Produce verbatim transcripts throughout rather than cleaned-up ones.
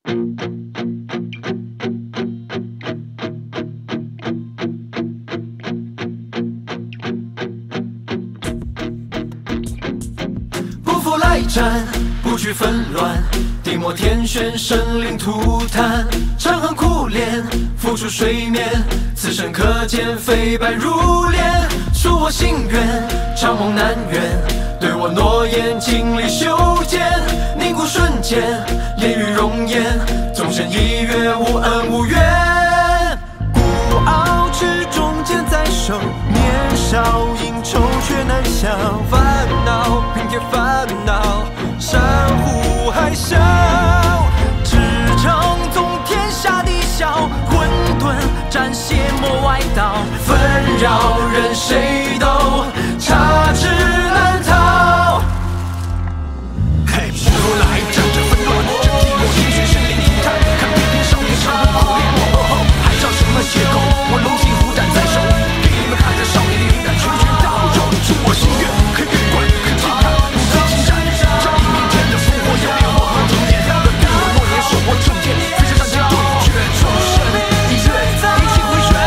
不负来战，不惧纷乱，地漠天旋，生灵涂炭，长恨苦恋，浮出水面，此生可见飞白如莲。恕我心愿，长梦难圆，对我诺言尽力修剪，凝固瞬间，炼狱容颜，纵身一跃，无恩无怨。孤傲之中剑在手，年少应酬却难降，烦恼平添烦恼，山呼海啸，驰骋纵天下地小，混沌斩邪魔外道，纷扰任谁都插翅难逃。 嘿，徐如来战阵纷乱，这地漠天旋，生灵涂炭，看翩翩少年长恨苦恋，幕后还找什么借口？我龙行虎胆在手，给你们看这少年的灵胆，拳拳到肉，触我心愿，可远观，可近看，不畏侵占，仗义明天的烽火有脸，我和童年的对我诺言，手握重剑，飞身上前对决，重生一跃，一气回旋。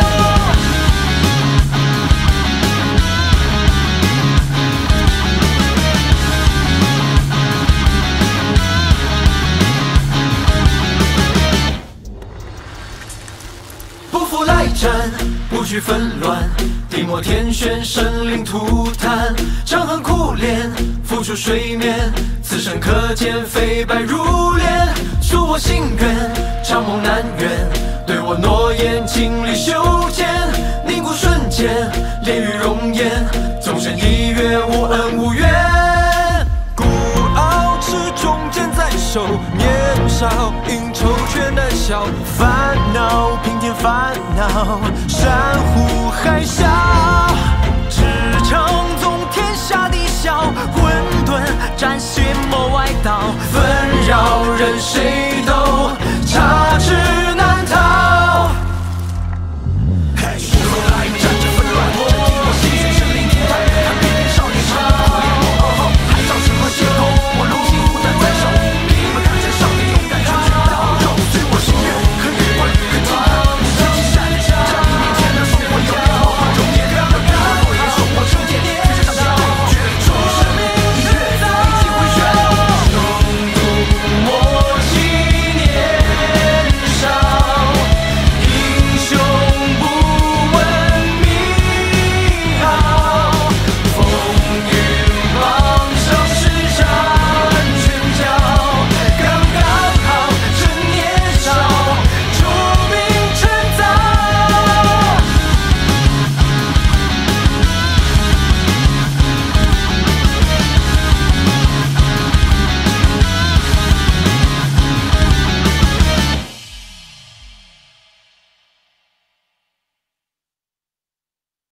不负来战，不惧纷乱，地漠天旋，生灵涂炭，长恨苦恋，浮出水面，此生可见飞白如莲。恕我心愿，长梦难圆，对我诺言尽力修剪，凝固瞬间，炼狱容颜，纵身一跃，无恩无怨。孤傲之中剑在手，年少应酬却难消，烦恼平添烦恼，山呼海啸，驰骋纵天下地小，混沌斩邪魔外道，纷扰任谁都